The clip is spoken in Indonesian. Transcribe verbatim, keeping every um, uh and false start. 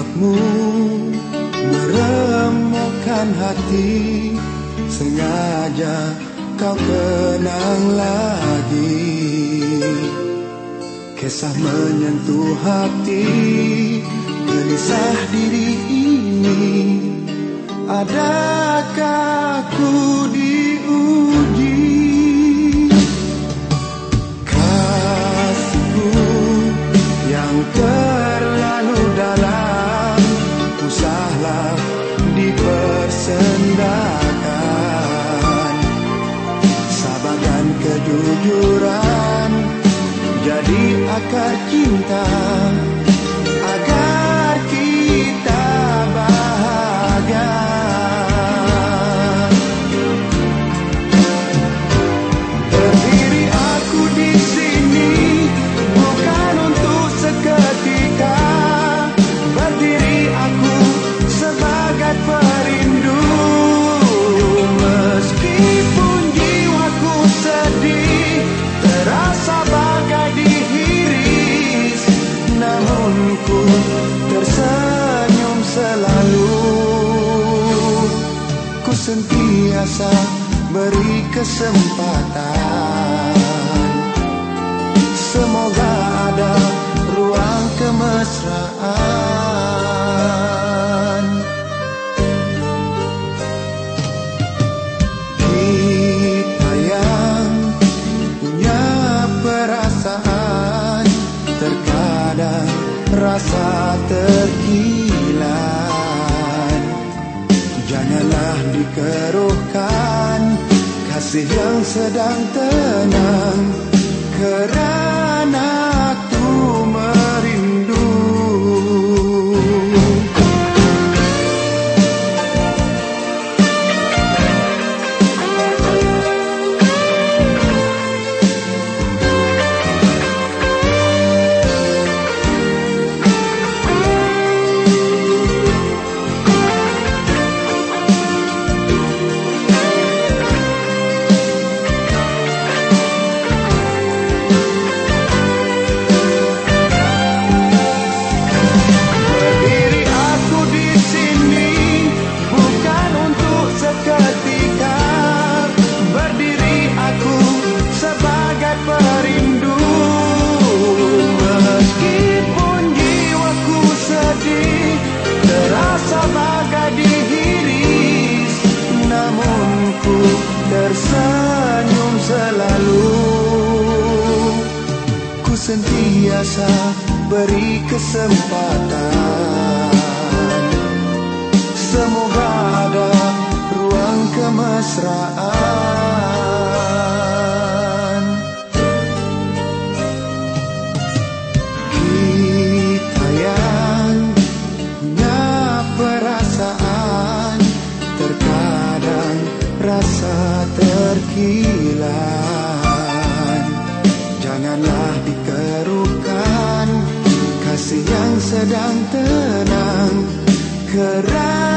sikapmu meremukkan hati, sengaja kau kenang lagi. Kisah menyentuh hati, gelisah diri ini. Adakah ku diuji? Kasihku yang terlalu dalam, usahlah dipersendakan. Sabar dan kejujuran jadi akar cinta, agar kita bahagia. Berdiri aku di sini bukan untuk seketika, berdiri aku sebagai perindu. Meskipun jiwaku sedih, terasa bagai dihiris, namun ku tersenyum selalu. Ku sentiasa beri kesempatan, semoga ada ruang kemesraan. Kita yang punya perasaan, terkadang rasa terkilan. Janganlah dikeruhkan kasih yang sedang tenang, kerana aku merindu. Tersenyum selalu, ku sentiasa beri kesempatan, semoga ada ruang kemesraan. Kita yang punya perasaan, terkadang rasa terkilan. Janganlah dikeruhkan kasih yang sedang tenang, kerana